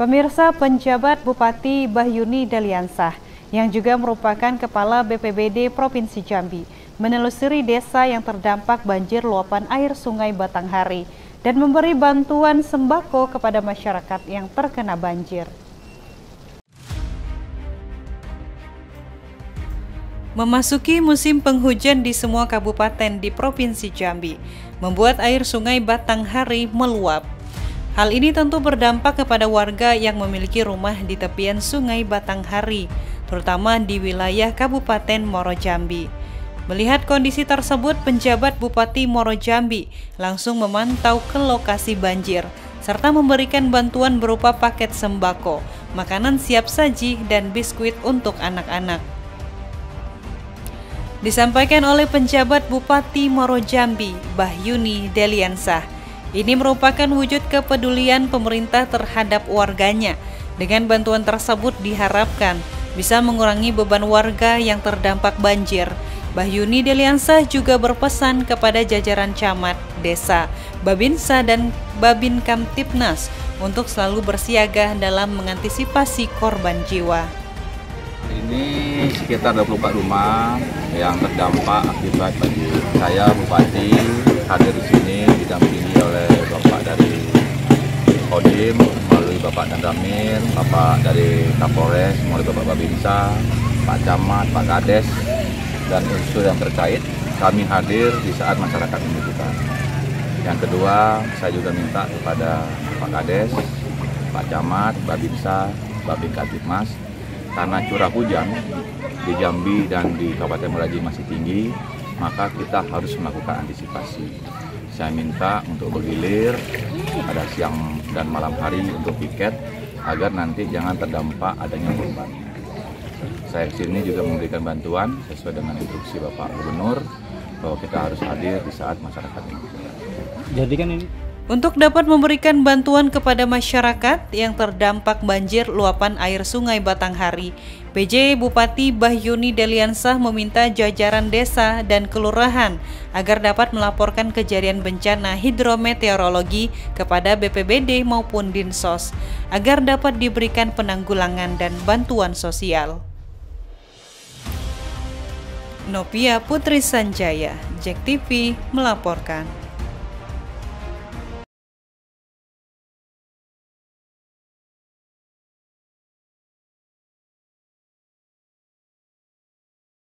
Pemirsa, penjabat Bupati Bahyuni Deliansah yang juga merupakan Kepala BPBD Provinsi Jambi menelusuri desa yang terdampak banjir luapan air Sungai Batanghari dan memberi bantuan sembako kepada masyarakat yang terkena banjir. Memasuki musim penghujan di semua kabupaten di Provinsi Jambi, membuat air Sungai Batanghari meluap. Hal ini tentu berdampak kepada warga yang memiliki rumah di tepian Sungai Batanghari, terutama di wilayah Kabupaten Muaro Jambi. Melihat kondisi tersebut, penjabat Bupati Muaro Jambi langsung memantau ke lokasi banjir, serta memberikan bantuan berupa paket sembako, makanan siap saji, dan biskuit untuk anak-anak. Disampaikan oleh penjabat Bupati Muaro Jambi, Bahyuni Deliansah, ini merupakan wujud kepedulian pemerintah terhadap warganya. Dengan bantuan tersebut diharapkan bisa mengurangi beban warga yang terdampak banjir. Bahyuni Deliansah juga berpesan kepada jajaran camat, desa, Babinsa, dan Babin Kamtipnas untuk selalu bersiaga dalam mengantisipasi korban jiwa. Ini sekitar 24 rumah yang terdampak akibat banjir. Saya Bupati hadir di sini didampingi oleh Bapak dari Kodim, melalui Bapak Dandamir, Bapak dari Kapolres, melalui Bapak Babinsa, Pak Camat, Pak Kades, dan unsur yang terkait. Kami hadir di saat masyarakat membutuhkan. Yang kedua, saya juga minta kepada Pak Kades, Pak Camat, Babinsa, Babin Kamtipmas, karena curah hujan di Jambi dan di Kabupaten Muaro Jambi masih tinggi, maka kita harus melakukan antisipasi. Saya minta untuk bergilir pada siang dan malam hari untuk piket, agar nanti jangan terdampak adanya korban. Saya kesini juga memberikan bantuan sesuai dengan instruksi Bapak Gubernur, bahwa kita harus hadir di saat masyarakat ini. Jadi kan ini untuk dapat memberikan bantuan kepada masyarakat yang terdampak banjir luapan air Sungai Batanghari, PJ Bupati Bahyuni Deliansah meminta jajaran desa dan kelurahan agar dapat melaporkan kejadian bencana hidrometeorologi kepada BPBD maupun Dinsos, agar dapat diberikan penanggulangan dan bantuan sosial. Novia Putri Sanjaya, JEK TV melaporkan.